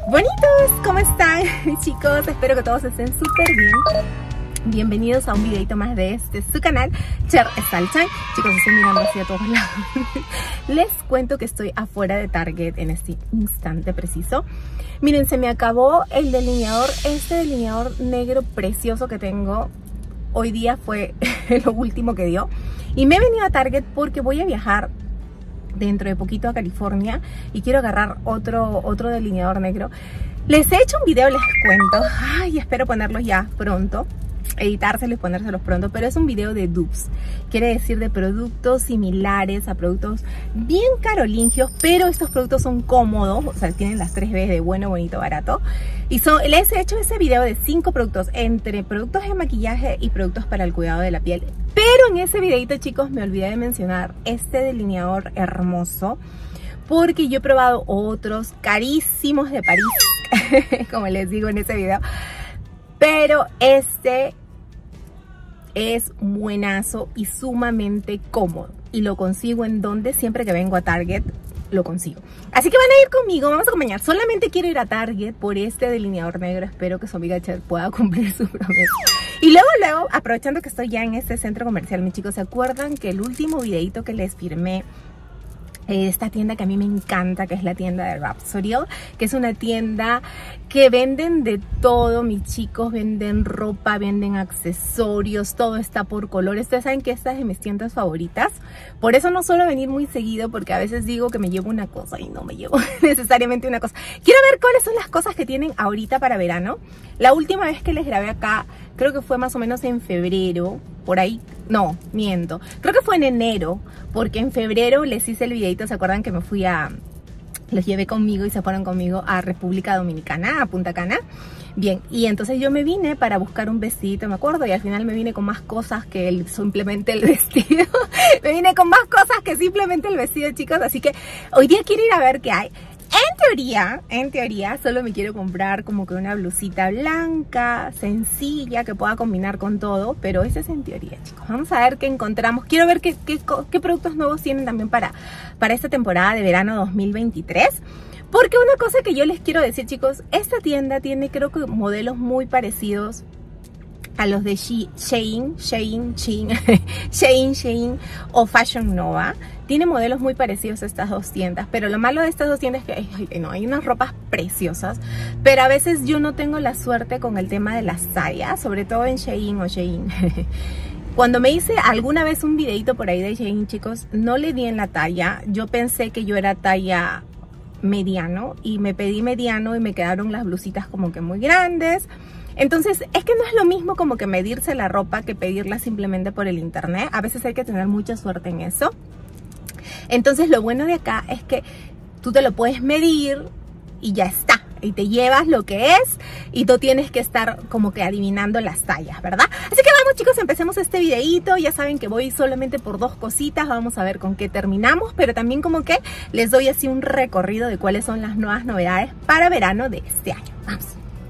Bonitos, ¿cómo están? Chicos, espero que todos estén súper bien. Bienvenidos a un videito más de su canal, Cher Stalchan. Chicos, estoy mirando hacia todos lados. Les cuento que estoy afuera de Target en este instante preciso. Miren, se me acabó el delineador, este delineador negro precioso que tengo. Hoy día fue lo último que dio. Y me he venido a Target porque voy a viajar dentro de poquito a California y quiero agarrar otro delineador negro. Les he hecho un video, les cuento. Ay, espero ponerlos ya pronto, editárselos y ponérselos pronto, pero es un video de dupes, quiere decir de productos similares a productos bien carolingios, pero estos productos son cómodos, o sea, tienen las 3 B de bueno, bonito, barato. Y les he hecho ese video de 5 productos, entre productos de maquillaje y productos para el cuidado de la piel. Pero en ese videito, chicos, me olvidé de mencionar este delineador hermoso, porque yo he probado otros carísimos de París, como les digo en ese video, pero este es buenazo y sumamente cómodo. Y lo consigo en donde siempre que vengo a Target lo consigo. Así que van a ir conmigo, vamos a acompañar. Solamente quiero ir a Target por este delineador negro. Espero que su amiga Cher pueda cumplir su promesa. Y luego, aprovechando que estoy ya en este centro comercial, mis chicos, ¿se acuerdan que el último videito que les firmé? Esta tienda que a mí me encanta, que es la tienda de Rapsodial, que es una tienda que venden de todo, mis chicos, venden ropa, venden accesorios, todo está por color. Ustedes saben que esta es de mis tiendas favoritas, por eso no suelo venir muy seguido, porque a veces digo que me llevo una cosa y no me llevo necesariamente una cosa. Quiero ver cuáles son las cosas que tienen ahorita para verano. La última vez que les grabé acá, creo que fue más o menos en febrero, por ahí, no, miento, creo que fue en enero, porque en febrero les hice el videito, ¿se acuerdan que me fui los llevé conmigo y se fueron conmigo a República Dominicana, a Punta Cana? Bien, y entonces yo me vine para buscar un vestidito, me acuerdo, y al final me vine con más cosas que simplemente el vestido. Me vine con más cosas que simplemente el vestido, chicos, así que hoy día quiero ir a ver qué hay. En teoría, solo me quiero comprar como que una blusita blanca, sencilla, que pueda combinar con todo, pero eso es en teoría, chicos. Vamos a ver qué encontramos. Quiero ver qué productos nuevos tienen también para esta temporada de verano 2023. Porque una cosa que yo les quiero decir, chicos, esta tienda tiene, creo que, modelos muy parecidos a los de Shein o Fashion Nova. Tiene modelos muy parecidos a estas dos tiendas, pero lo malo de estas dos tiendas es que no, hay unas ropas preciosas, pero a veces yo no tengo la suerte con el tema de las tallas, sobre todo en Shein o Shein. Cuando me hice alguna vez un videito por ahí de Shein, chicos, no le di en la talla. Yo pensé que yo era talla mediano y me pedí mediano y me quedaron las blusitas como que muy grandes. Entonces, es que no es lo mismo como que medirse la ropa que pedirla simplemente por el internet. A veces hay que tener mucha suerte en eso. Entonces, lo bueno de acá es que tú te lo puedes medir y ya está. Y te llevas lo que es y tú tienes que estar como que adivinando las tallas, ¿verdad? Así que vamos, chicos, empecemos este videito. Ya saben que voy solamente por 2 cositas. Vamos a ver con qué terminamos, pero también como que les doy así un recorrido de cuáles son las nuevas novedades para verano de este año. Vamos.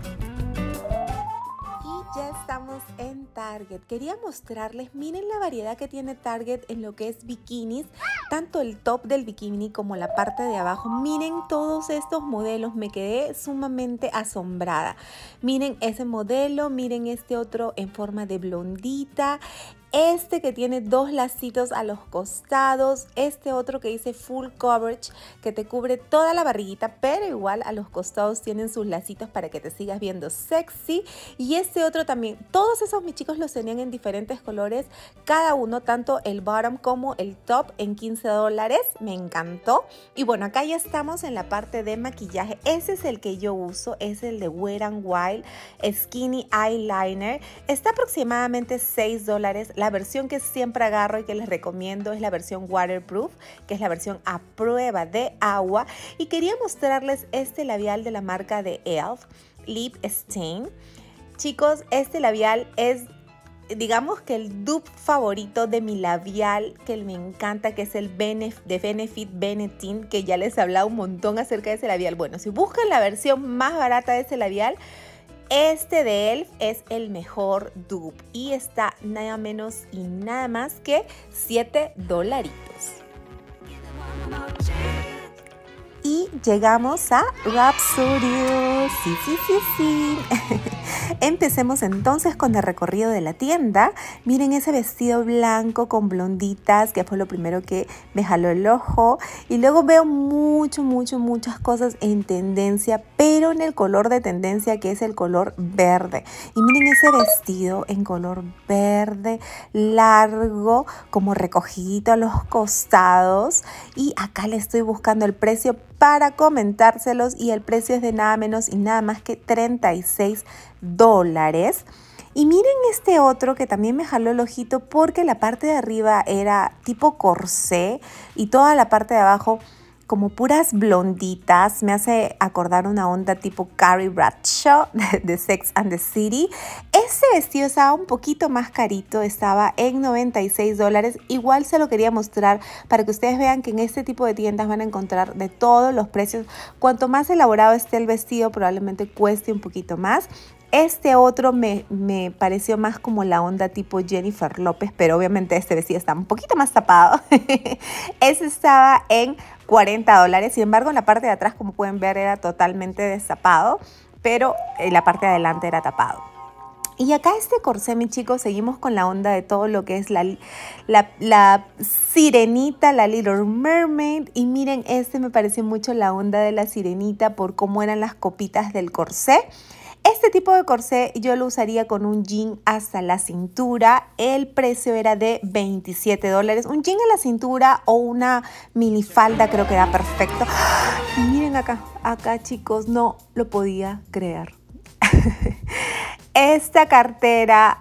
Ya estamos en Target. Quería mostrarles, miren la variedad que tiene Target en lo que es bikinis, tanto el top del bikini como la parte de abajo. Miren todos estos modelos, me quedé sumamente asombrada. Miren ese modelo, miren este otro en forma de blondita, este que tiene 2 lacitos a los costados, este otro que dice full coverage, que te cubre toda la barriguita, pero igual a los costados tienen sus lacitos para que te sigas viendo sexy. Y este otro también, todos esos, mis chicos, los tenían en diferentes colores, cada uno, tanto el bottom como el top, en $15, me encantó. Y bueno, acá ya estamos en la parte de maquillaje. Ese es el que yo uso, es el de Wet n Wild Skinny Eyeliner, está aproximadamente $6. La versión que siempre agarro y que les recomiendo es la versión waterproof, que es la versión a prueba de agua. Y quería mostrarles este labial de la marca de e.l.f. Lip Stain. Chicos, este labial es, digamos que el dupe favorito de mi labial, que me encanta, que es el de Benefit Benetint, que ya les he hablado un montón acerca de ese labial. Bueno, si buscan la versión más barata de ese labial, este de e.l.f. es el mejor dupe y está nada menos y nada más que $7. Y llegamos a Rhapsody. Sí. Empecemos entonces con el recorrido de la tienda. Miren ese vestido blanco con blonditas, que fue lo primero que me jaló el ojo. Y luego veo muchas cosas en tendencia, pero en el color de tendencia, que es el color verde. Y miren ese vestido en color verde, largo, como recogidito a los costados. Y acá le estoy buscando el precio para comentárselos, y el precio es de nada menos y nada más que $36. Y miren este otro que también me jaló el ojito, porque la parte de arriba era tipo corsé y toda la parte de abajo como puras blonditas. Me hace acordar una onda tipo Carrie Bradshaw de Sex and the City. Este vestido estaba un poquito más carito, estaba en $96. Igual se lo quería mostrar para que ustedes vean que en este tipo de tiendas van a encontrar de todos los precios. Cuanto más elaborado esté el vestido, probablemente cueste un poquito más. Este otro me pareció más como la onda tipo Jennifer López, pero obviamente este vestido está un poquito más tapado. Ese estaba en $40. Sin embargo, en la parte de atrás, como pueden ver, era totalmente destapado, pero la parte de adelante era tapado. Y acá este corsé, mis chicos, seguimos con la onda de todo lo que es la sirenita, la Little Mermaid. Y miren, este me pareció mucho la onda de la sirenita por cómo eran las copitas del corsé. Este tipo de corsé yo lo usaría con un jean hasta la cintura. El precio era de $27. Un jean a la cintura o una minifalda creo que da perfecto. Y miren acá chicos, no lo podía creer. Esta cartera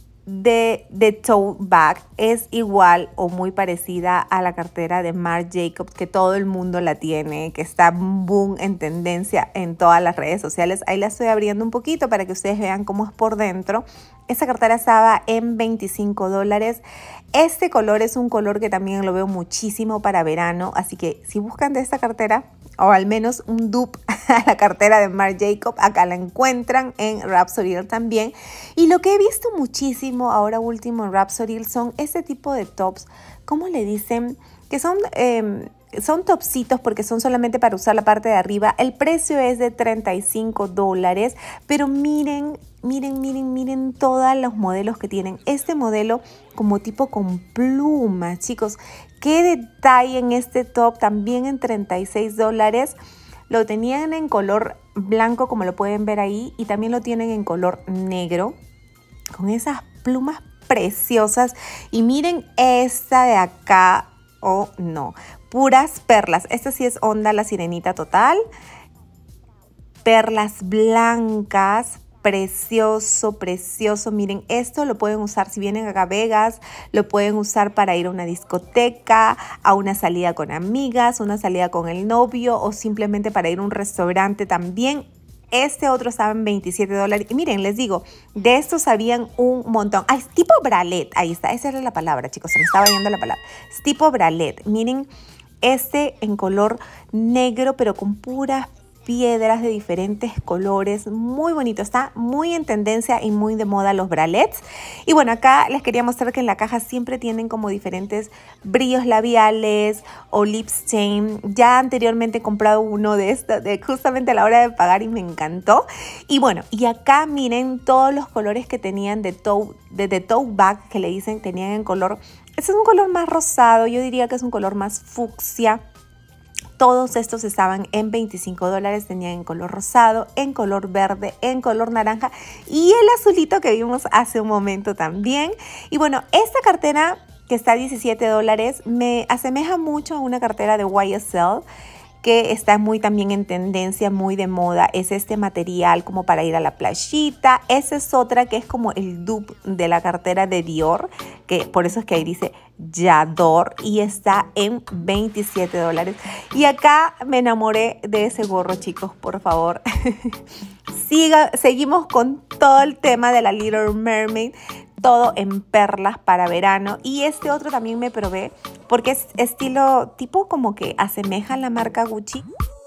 de tote bag es igual o muy parecida a la cartera de Marc Jacobs, que todo el mundo la tiene, que está boom en tendencia en todas las redes sociales. Ahí la estoy abriendo un poquito para que ustedes vean cómo es por dentro. Esta cartera estaba en $25. Este color es un color que también lo veo muchísimo para verano, así que si buscan de esta cartera, o al menos un dupe a la cartera de Marc Jacobs, acá la encuentran en Rhapsody también. Y lo que he visto muchísimo ahora último en Rhapsody son este tipo de tops, ¿cómo le dicen? Que son topsitos porque son solamente para usar la parte de arriba. El precio es de $35, pero miren todos los modelos que tienen. Este modelo como tipo con plumas, chicos. Qué detalle en este top, también en $36. Lo tenían en color blanco, como lo pueden ver ahí, y también lo tienen en color negro, con esas plumas preciosas. Y miren esta de acá, oh no, puras perlas. Esta sí es onda la sirenita total. Perlas blancas, precioso. Miren, esto lo pueden usar si vienen acá a Vegas, lo pueden usar para ir a una discoteca, a una salida con amigas, una salida con el novio, o simplemente para ir a un restaurante también. Este otro estaba en $27. Y miren, les digo, de estos habían un montón. Ah, es tipo bralette. Ahí está, esa era la palabra, chicos, se me estaba yendo la palabra. Es tipo bralette. Miren, este en color negro, pero con puras piedras de diferentes colores, muy bonito, está muy en tendencia y muy de moda los bralets. Y bueno, acá les quería mostrar que en la caja siempre tienen como diferentes brillos labiales o lip stain. Ya anteriormente he comprado uno de estos, justamente a la hora de pagar, y me encantó. Y bueno, y acá miren todos los colores que tenían de tote bag, que le dicen, tenían en color, este es un color más rosado, yo diría que es un color más fucsia. Todos estos estaban en $25, tenían en color rosado, en color verde, en color naranja y el azulito que vimos hace un momento también. Y bueno, esta cartera que está a $17 me asemeja mucho a una cartera de YSL que está muy también en tendencia, muy de moda. Es este material como para ir a la playita. Esa es otra que es como el dupe de la cartera de Dior, que por eso es que ahí dice J'adore, y está en $27. Y acá me enamoré de ese gorro, chicos, por favor. Seguimos con todo el tema de la Little Mermaid, todo en perlas para verano. Y este otro también me probé porque es estilo tipo como que asemeja a la marca Gucci.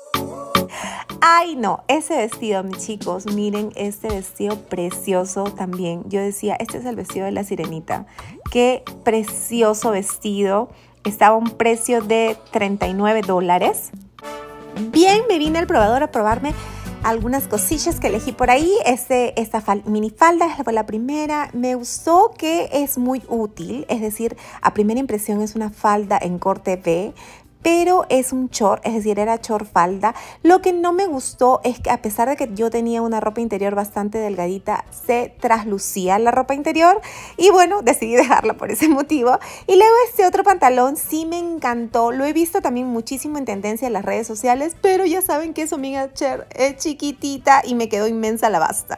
Ay no, ese vestido, mis chicos, miren este vestido precioso también. Yo decía, este es el vestido de la sirenita. Qué precioso vestido. Estaba a un precio de $39. Bien, me vine al probador a probarme algunas cosillas que elegí por ahí. Esta mini falda fue la primera. Me gustó que es muy útil, es decir, a primera impresión es una falda en corte V, pero es un short, es decir, era short falda. Lo que no me gustó es que a pesar de que yo tenía una ropa interior bastante delgadita, se traslucía la ropa interior y bueno, decidí dejarla por ese motivo. Y luego este otro pantalón sí me encantó, lo he visto también muchísimo en tendencia en las redes sociales, pero ya saben que su amiga Cher es chiquitita y me quedó inmensa la basta.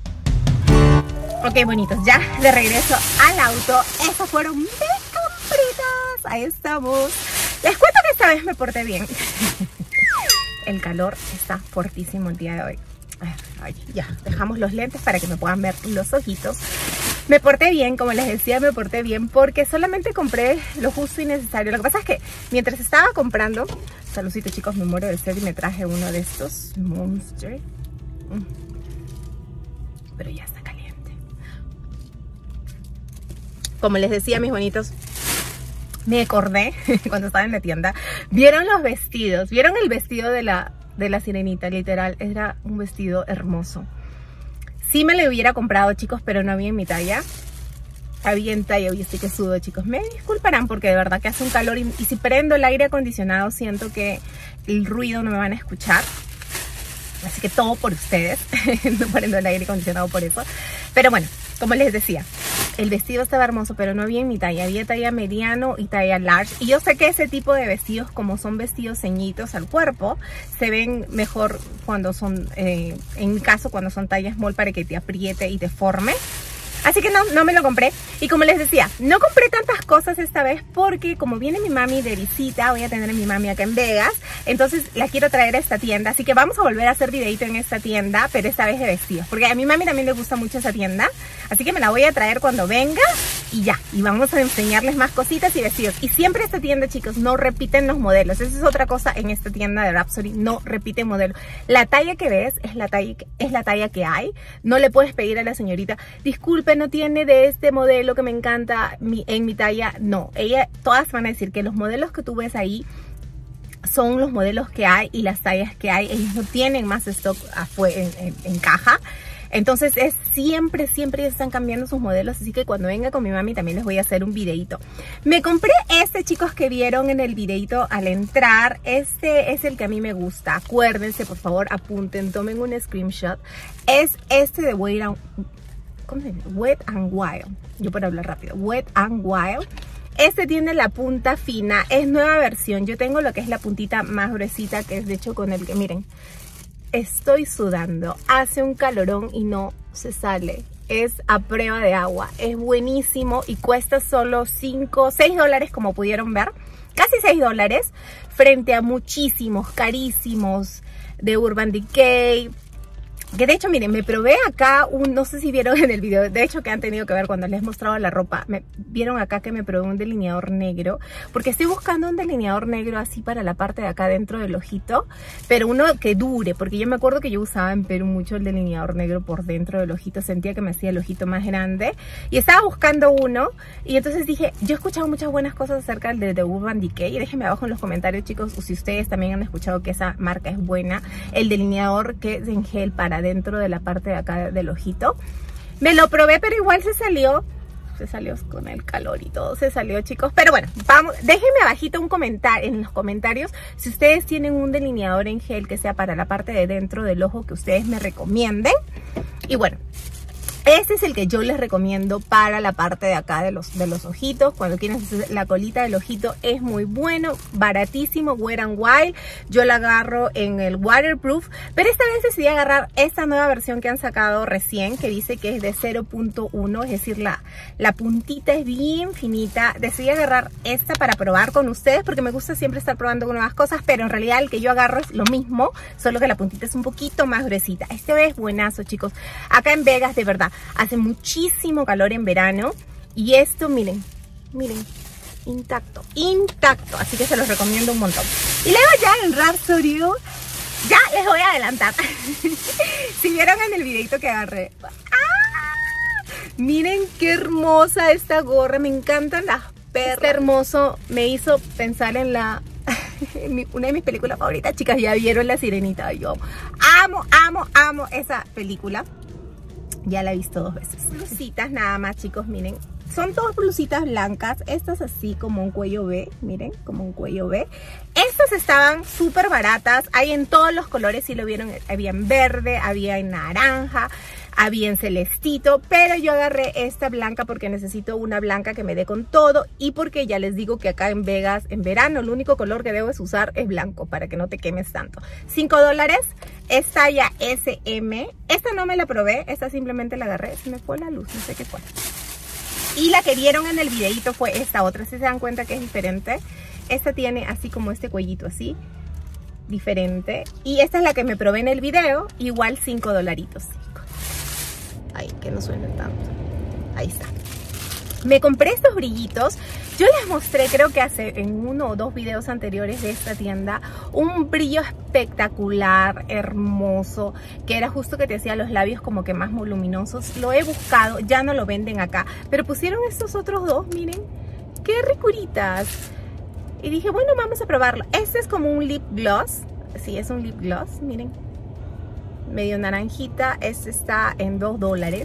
Ok, bonitos, ya de regreso al auto. Esas fueron mis compritas, ahí estamos. Les cuento que esta vez me porté bien. El calor está fortísimo el día de hoy. Ay, ya, dejamos los lentes para que me puedan ver los ojitos. Me porté bien, como les decía, me porté bien porque solamente compré lo justo y necesario. Lo que pasa es que mientras estaba comprando, saludcito chicos, me muero de sed y me traje uno de estos Monster. Pero ya está caliente. Como les decía, mis bonitos, me acordé cuando estaba en la tienda. ¿Vieron los vestidos? ¿Vieron el vestido de la sirenita? Literal, era un vestido hermoso. Sí me lo hubiera comprado, chicos, pero no había en mi talla. Había en talla, hoy estoy que sudo, chicos. Me disculparán porque de verdad que hace un calor y si prendo el aire acondicionado siento que el ruido no me van a escuchar. Así que todo por ustedes. No prendo el aire acondicionado por eso. Pero bueno, como les decía, el vestido estaba hermoso, pero no había en mi talla. Había talla mediano y talla large. Y yo sé que ese tipo de vestidos, como son vestidos ceñitos al cuerpo, se ven mejor cuando son, en mi caso, cuando son tallas small para que te apriete y te forme. Así que no me lo compré. Y como les decía, no compré tantas cosas esta vez porque como viene mi mami de visita, voy a tener a mi mami acá en Vegas, entonces la quiero traer a esta tienda. Así que vamos a volver a hacer videito en esta tienda, pero esta vez de vestidos, porque a mi mami también le gusta mucho esa tienda. Así que me la voy a traer cuando venga y ya. Y vamos a enseñarles más cositas y vestidos. Y siempre esta tienda, chicos, no repiten los modelos. Esa es otra cosa en esta tienda de Rhapsody, no repiten modelos. La talla que ves es la talla que hay. No le puedes pedir a la señorita, disculpe, no tiene de este modelo que me encanta en mi talla. No, todas van a decir que los modelos que tú ves ahí son los modelos que hay y las tallas que hay. Ellos no tienen más stock en caja. Entonces siempre están cambiando sus modelos, así que cuando venga con mi mami también les voy a hacer un videito. Me compré chicos, que vieron en el videito al entrar. Este es el que a mí me gusta. Acuérdense, por favor, apunten, tomen un screenshot. Es este de Wet and Wild. Yo por hablar rápido, Wet and Wild. Este tiene la punta fina, es nueva versión. Yo tengo lo que es la puntita más gruesita, que es de hecho con el que, miren, estoy sudando, hace un calorón y no se sale. Es a prueba de agua, es buenísimo y cuesta solo $6 como pudieron ver. Casi $6 frente a muchísimos carísimos de Urban Decay. Que de hecho, miren, me probé acá no sé si vieron en el video, de hecho que han tenido que ver cuando les mostraba la ropa, vieron acá que me probé un delineador negro, porque estoy buscando un delineador negro así para la parte de acá dentro del ojito, pero uno que dure, porque yo me acuerdo que yo usaba en Perú mucho el delineador negro por dentro del ojito, sentía que me hacía el ojito más grande, y estaba buscando uno, y entonces dije, yo he escuchado muchas buenas cosas acerca del de Urban Decay, y déjenme abajo en los comentarios, chicos, si ustedes también han escuchado que esa marca es buena, el delineador que es en gel para dentro de la parte de acá del ojito. Me lo probé, pero igual se salió con el calor y todo, se salió, chicos. Pero bueno, vamos, déjenme abajito un comentario en los comentarios si ustedes tienen un delineador en gel que sea para la parte de dentro del ojo que ustedes me recomienden. Y bueno, este es el que yo les recomiendo para la parte de acá de los ojitos. Cuando quieren hacer la colita del ojito es muy bueno, baratísimo, Wet n Wild. Yo la agarro en el waterproof, pero esta vez decidí agarrar esta nueva versión que han sacado recién, que dice que es de 0.1, es decir, la puntita es bien finita. Decidí agarrar esta para probar con ustedes porque me gusta siempre estar probando con nuevas cosas, pero en realidad el que yo agarro es lo mismo, solo que la puntita es un poquito más gruesita. Este es buenazo, chicos. Acá en Vegas, de verdad, hace muchísimo calor en verano y esto, miren, intacto, así que se los recomiendo un montón. Y luego ya en Rhapsody, ya les voy a adelantar. Si vieron en el videito que agarré, miren qué hermosa esta gorra, me encantan las perlas. Este hermoso me hizo pensar en la una de mis películas favoritas. Chicas, ya vieron La Sirenita. Yo amo esa película. Ya la he visto 2 veces. Blusitas nada más, chicos, miren. Son 2 blusitas blancas. Estas así como un cuello V. Miren, como un cuello V. Estas estaban súper baratas. Hay en todos los colores, si lo vieron. Había en verde, había en naranja, había en celestito. Pero yo agarré esta blanca porque necesito una blanca que me dé con todo. Y porque ya les digo que acá en Vegas, en verano, el único color que debes usar es blanco para que no te quemes tanto. $5. Es talla SM. Esta no me la probé. Esta simplemente la agarré. Se me fue la luz, no sé qué fue. Y la que vieron en el videito fue esta otra. Si se dan cuenta que es diferente. Esta tiene así como este cuellito así. Diferente. Y esta es la que me probé en el video. Igual $5. Ay, que no suene tanto. Ahí está. Me compré estos brillitos. Yo les mostré, creo que en 1 o 2 videos anteriores de esta tienda, un brillo espectacular, hermoso, que era justo que te hacía los labios como que más voluminosos. Lo he buscado, ya no lo venden acá, pero pusieron estos otros 2, miren, qué ricuritas. Y dije, bueno, vamos a probarlo. Este es como un lip gloss. Sí, es un lip gloss, miren. Medio naranjita. Este está en $2.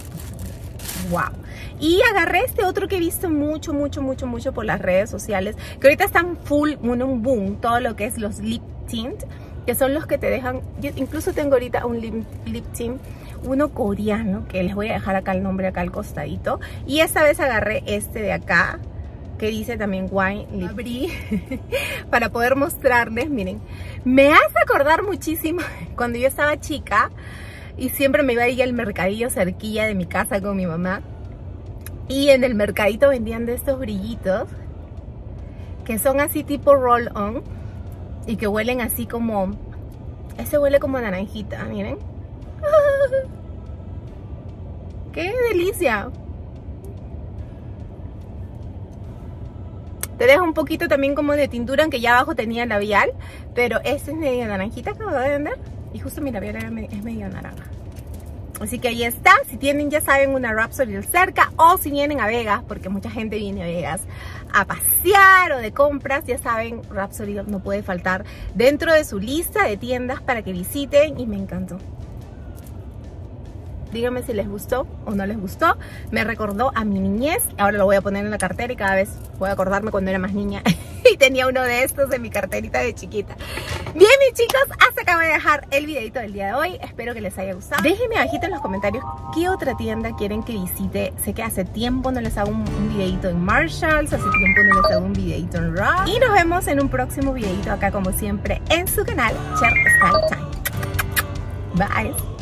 Wow. Y agarré este otro que he visto mucho por las redes sociales, que ahorita están full, un boom, todo lo que es los lip tint, que son los que te dejan. Yo incluso tengo ahorita un lip tint, uno coreano, que les voy a dejar acá el nombre acá al costadito. Y esta vez agarré este de acá, que dice también Wine Lip. Abrí para poder mostrarles, miren. Me hace acordar muchísimo cuando yo estaba chica y siempre me iba a ir al mercadillo cerquilla de mi casa con mi mamá. Y en el mercadito vendían de estos brillitos que son así tipo roll-on y que huelen así como... Ese huele como naranjita, miren. ¡Qué delicia! Te deja un poquito también como de tintura, aunque ya abajo tenía labial. Pero este es medio naranjita que me voy a vender. Y justo mi labial es medio naranja. Así que ahí está. Si tienen, ya saben, una Rhapsody cerca, o si vienen a Vegas, porque mucha gente viene a Vegas a pasear o de compras, ya saben, Rhapsody no puede faltar dentro de su lista de tiendas para que visiten. Y me encantó. Díganme si les gustó o no les gustó. Me recordó a mi niñez. Ahora lo voy a poner en la cartera y cada vez voy a acordarme cuando era más niña y tenía uno de estos en mi carterita de chiquita. Bien, mis chicos, hasta acá voy a dejar el videito del día de hoy. Espero que les haya gustado. Déjenme abajito en los comentarios qué otra tienda quieren que visite. Sé que hace tiempo no les hago un videito en Marshalls, hace tiempo no les hago un videito en Ross. Y nos vemos en un próximo videito acá, como siempre, en su canal Cher Style Time. Bye.